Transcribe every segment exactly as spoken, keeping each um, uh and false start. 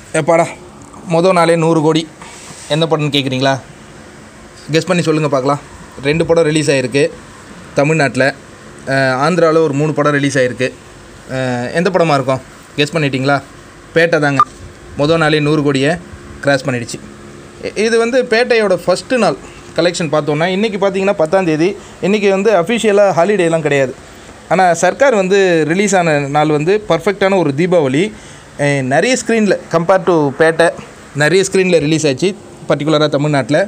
எப்பாடா மொதல் நாளே நூறு கோடி எந்த படம்னு கேட்குறீங்களா? கெஸ் பண்ணி சொல்லுங்கள் பார்க்கலாம். ரெண்டு படம் ரிலீஸ் ஆகிருக்கு தமிழ்நாட்டில். ஆந்திராவில் ஒரு மூணு படம் ரிலீஸ் ஆகிருக்கு. எந்த படமாக இருக்கும்? கெஸ் பண்ணிட்டீங்களா? பேட்டை தாங்க. மொதல் நாளே நூறு கோடியை கிராஸ் பண்ணிடுச்சு. இது வந்து பேட்டையோட ஃபஸ்ட்டு நாள் கலெக்ஷன் பார்த்தோன்னா இன்றைக்கி பார்த்தீங்கன்னா பத்தாந்தேதி. இன்றைக்கி வந்து அஃபிஷியலாக ஹாலிடேலாம் கிடையாது. ஆனால் சர்க்கார் வந்து ரிலீஸ் ஆன நாள் வந்து பர்ஃபெக்டான ஒரு தீபாவளி. நிறைய ஸ்க்ரீனில் கம்பேர் டு பேட்டை நிறைய ஸ்க்ரீனில் ரிலீஸ் ஆச்சு, பர்டிகுலராக தமிழ்நாட்டில்.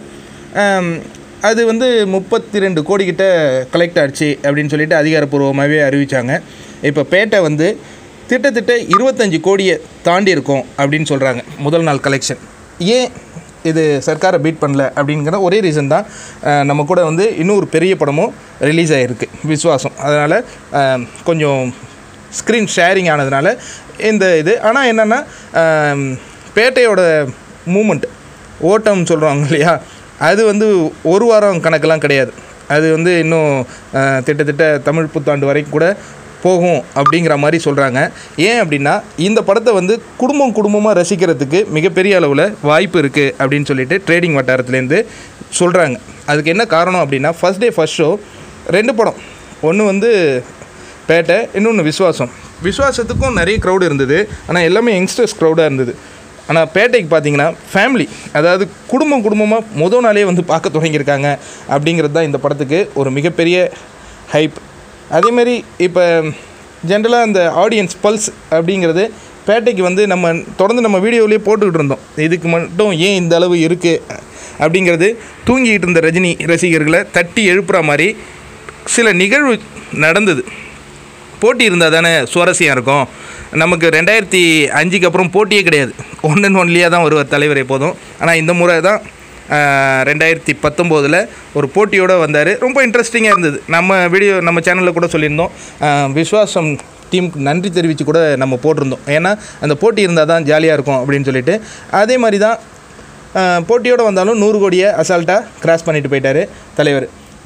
அது வந்து முப்பத்தி ரெண்டு கோடிக்கிட்ட கலெக்ட் ஆச்சு அப்படின்னு சொல்லிட்டு அதிகாரப்பூர்வமாகவே அறிவித்தாங்க. இப்போ பேட்டை வந்து திட்டத்திட்ட இருபத்தஞ்சி கோடியை தாண்டி இருக்கும் அப்படின்னு சொல்கிறாங்க முதல் நாள் கலெக்ஷன். ஏன் இது சர்க்காரை பீட் பண்ணல அப்படிங்கிற ஒரே ரீசன் தான், நம்ம கூட வந்து இன்னொரு பெரிய படமும் ரிலீஸ் ஆகிருக்கு, விஸ்வாசம். அதனால் கொஞ்சம் ஸ்க்ரீன் ஷேரிங் ஆனதுனால இந்த இது. ஆனால் என்னென்னா பேட்டையோட மூமெண்ட் ஓட்டம் சொல்கிறாங்க இல்லையா, அது வந்து ஒரு வாரம் கணக்கெல்லாம் கிடையாது. அது வந்து இன்னும் திட்டத்திட்ட தமிழ் புத்தாண்டு வரைக்கும் கூட போகும் அப்படிங்கிற மாதிரி சொல்கிறாங்க. ஏன் அப்படின்னா இந்த படத்தை வந்து குடும்பம் குடும்பமாக ரசிக்கிறதுக்கு மிகப்பெரிய அளவில் வாய்ப்பு இருக்குது அப்படின்னு சொல்லிட்டு ட்ரேடிங் வட்டாரத்துலேருந்து சொல்கிறாங்க. அதுக்கு என்ன காரணம் அப்படின்னா, ஃபஸ்ட் டே ஃபஸ்ட் ஷோ ரெண்டு படம், ஒன்று வந்து பேட்டை, இன்னொன்று விஸ்வாசம். விஸ்வாசத்துக்கும் நிறைய க்ரௌடு இருந்தது, ஆனால் எல்லாமே யங்ஸ்டர்ஸ் க்ரௌடாக இருந்தது. ஆனால் பேட்டைக்கு பார்த்தீங்கன்னா ஃபேமிலி, அதாவது குடும்பம் குடும்பமாக மொதல் நாளே வந்து பார்க்க தொடங்கியிருக்காங்க அப்படிங்கிறது தான் இந்த படத்துக்கு ஒரு மிகப்பெரிய ஹைப். அதேமாரி இப்போ ஜென்ரலாக அந்த ஆடியன்ஸ் பல்ஸ் அப்படிங்கிறது பேட்டைக்கு வந்து நம்ம தொடர்ந்து நம்ம வீடியோவிலேயே போட்டுக்கிட்டு இருந்தோம். இதுக்கு மட்டும் ஏன் இந்த அளவு இருக்குது அப்படிங்கிறது தூங்கிக்கிட்டு இருந்த ரஜினி ரசிகர்களை தட்டி எழுப்புற மாதிரி சில நிகழ்வு நடந்தது. போட்டி இருந்தால் தானே சுவாரஸ்யம் இருக்கும். நமக்கு ரெண்டாயிரத்தி அஞ்சுக்கு அப்புறம் போட்டியே கிடையாது, ஒன் அண்ட் ஒன்லியாக தான் வருவார் தலைவர் எப்போதும். ஆனால் இந்த முறை தான் ரெண்டாயிரத்தி பத்தொம்போதில் ஒரு போட்டியோடு வந்தார். ரொம்ப இன்ட்ரெஸ்டிங்காக இருந்தது. நம்ம வீடியோ நம்ம சேனலில் கூட சொல்லியிருந்தோம், விஸ்வாசம் டீமுக்கு நன்றி தெரிவித்து கூட நம்ம போட்டிருந்தோம். ஏன்னா அந்த போட்டி இருந்தால் தான் ஜாலியாக இருக்கும் அப்படின்னு சொல்லிட்டு. அதே மாதிரி தான் போட்டியோடு வந்தாலும் நூறு கோடியை அசால்ட்டாக கிராஸ் பண்ணிட்டு போயிட்டார் தலைவர்.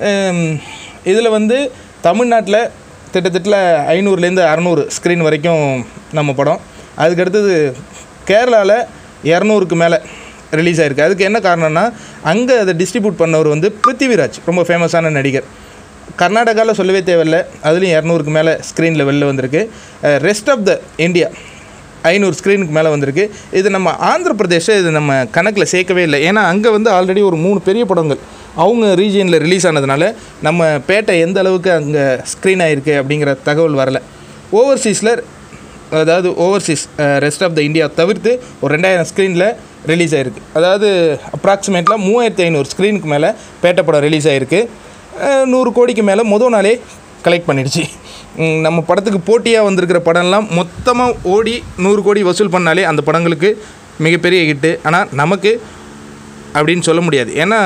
இதில் வந்து தமிழ்நாட்டில் கிட்டத்தட்ட ஐநூறுலேருந்து அறநூறு ஸ்க்ரீன் வரைக்கும் நம்ம படம். அதுக்கடுத்தது கேரளாவில் இரநூறுக்கு மேலே ரிலீஸ் ஆகிருக்கு. அதுக்கு என்ன காரணம்னா, அங்கே அதை டிஸ்ட்ரிபியூட் பண்ணவர் வந்து பிருத்திவிராஜ், ரொம்ப ஃபேமஸான நடிகர். கர்நாடகாவில் சொல்லவே தேவையில்லை, அதுலேயும் இரநூறுக்கு மேலே ஸ்க்ரீனில் வெளில வந்திருக்கு. ரெஸ்ட் ஆஃப் த இந்தியா ஐநூறு ஸ்க்ரீனுக்கு மேலே வந்திருக்கு. இது நம்ம ஆந்திர பிரதேஷை இது நம்ம கணக்கில் சேர்க்கவே இல்லை. ஏன்னா அங்கே வந்து ஆல்ரெடி ஒரு மூணு பெரிய படங்கள் அவங்க ரீஜியனில் ரிலீஸ் ஆனதுனால நம்ம பேட்டை எந்த அளவுக்கு அங்கே ஸ்க்ரீன் ஆகிருக்கு அப்படிங்கிற தகவல் வரலை. ஓவர்சீஸில், அதாவது overseas rest of the India தவிர்த்து ஒரு ரெண்டாயிரம் ஸ்க்ரீனில் ரிலீஸ் ஆகிருக்கு. அதாவது அப்ராக்சிமேட்டில் மூவாயிரத்தி ஐநூறு ஸ்க்ரீனுக்கு மேலே பேட்டை படம் ரிலீஸ் ஆகிருக்கு. நூறு கோடிக்கு மேலே மொதல் நாளே கலெக்ட் பண்ணிடுச்சு. நம்ம படத்துக்கு போட்டியாக வந்திருக்கிற படம்லாம் மொத்தமாக ஓடி நூறு கோடி வசூல் பண்ணாலே அந்த படங்களுக்கு மிகப்பெரிய ஹிட்டு. ஆனால் நமக்கு அப்படின்னு சொல்ல முடியாது. ஏன்னா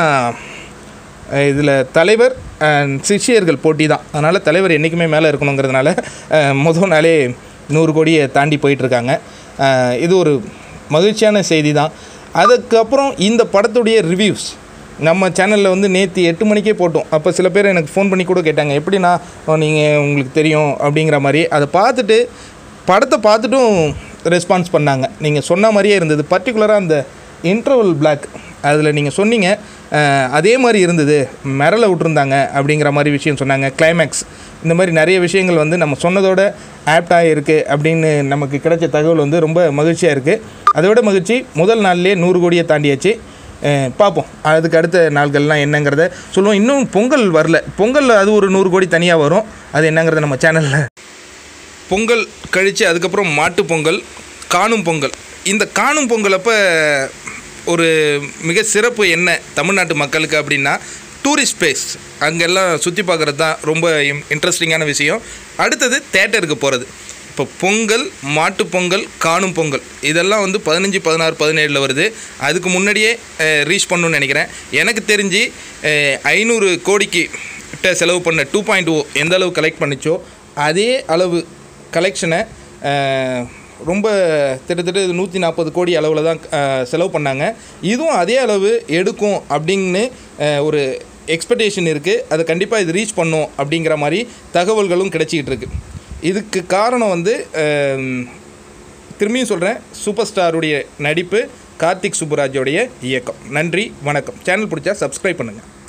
இதில் தலைவர் சிஷ்யர்கள் போட்டி தான். அதனால் தலைவர் என்றைக்குமே மேலே இருக்கணுங்கிறதுனால மொதல் நாளே நூறு கோடியை தாண்டி போயிட்டுருக்காங்க. இது ஒரு மகிழ்ச்சியான செய்தி தான். அதுக்கப்புறம் இந்த படத்துடைய ரிவ்யூஸ் நம்ம சேனலில் வந்து நேற்று எட்டு மணிக்கே போட்டோம். அப்போ சில பேர் எனக்கு ஃபோன் பண்ணி கூட கேட்டாங்க, எப்படின்னா நீங்கள் உங்களுக்கு தெரியும் அப்படிங்கிற மாதிரி. அதை பார்த்துட்டு படத்தை பார்த்துட்டும் ரெஸ்பான்ஸ் பண்ணாங்க. நீங்கள் சொன்ன மாதிரியே இருந்தது. பர்டிகுலராக அந்த இன்டர்வல் பிளாக் அதில் நீங்கள் சொன்னீங்க, அதே மாதிரி இருந்தது, மிரள விட்டுருந்தாங்க அப்படிங்கிற மாதிரி விஷயம் சொன்னாங்க. கிளைமேக்ஸ், இந்த மாதிரி நிறைய விஷயங்கள் வந்து நம்ம சொன்னதோட ஆப்டாக இருக்குது அப்படின்னு நமக்கு கிடைச்ச தகவல் வந்து ரொம்ப மகிழ்ச்சியாக இருக்குது. அதோட மகிழ்ச்சி, முதல் நாள்லேயே நூறு கோடியை தாண்டியாச்சு. பார்ப்போம் அதுக்கு அடுத்த நாள்கள்லாம் என்னங்கிறத சொல்லுவோம். இன்னும் பொங்கல் வரல, பொங்கல் அது ஒரு நூறு கோடி தனியாக வரும். அது என்னங்கிறத நம்ம சேனலில் பொங்கல் கழித்து அதுக்கப்புறம் மாட்டு பொங்கல், காணும் பொங்கல். இந்த காணும் பொங்கல் அப்போ ஒரு மிக சிறப்பு என்ன தமிழ்நாட்டு மக்களுக்கு அப்படின்னா, டூரிஸ்ட் பிளேஸ் அங்கெல்லாம் சுற்றி பார்க்குறது தான் ரொம்ப இன்ட்ரெஸ்டிங்கான விஷயம். அடுத்தது தேட்டருக்கு போகிறது. இப்போ பொங்கல், மாட்டு பொங்கல், காணும் பொங்கல் இதெல்லாம் வந்து பதினஞ்சு பதினாறு பதினேழில் வருது. அதுக்கு முன்னாடியே ரீச் பண்ணணும்னு நினைக்கிறேன். எனக்கு தெரிஞ்சு ஐநூறு கோடிக்கு கிட்ட செலவு பண்ண டூ பாயிண்ட் ஓ எந்த அளவு கலெக்ட் பண்ணிச்சோ அதே அளவு கலெக்ஷனை ரொம்ப திட்டத்தட்ட இது நூற்றி நாற்பது கோடி அளவில் தான் செலவு பண்ணாங்க. இதுவும் அதே அளவு எடுக்கும் அப்படின்னு ஒரு எக்ஸ்பெக்டேஷன் இருக்குது. அது கண்டிப்பாக இது ரீச் பண்ணும் அப்படிங்கிற மாதிரி தகவல்களும் கிடைச்சிக்கிட்டு இருக்குது. இதுக்கு காரணம் வந்து திரும்பியும் சொல்கிறேன், சூப்பர் ஸ்டாருடைய நடிப்பு, கார்த்திக் சுப்புராஜோடைய இயக்கம். நன்றி, வணக்கம். சேனல் பிடிச்சா சப்ஸ்கிரைப் பண்ணுங்கள்.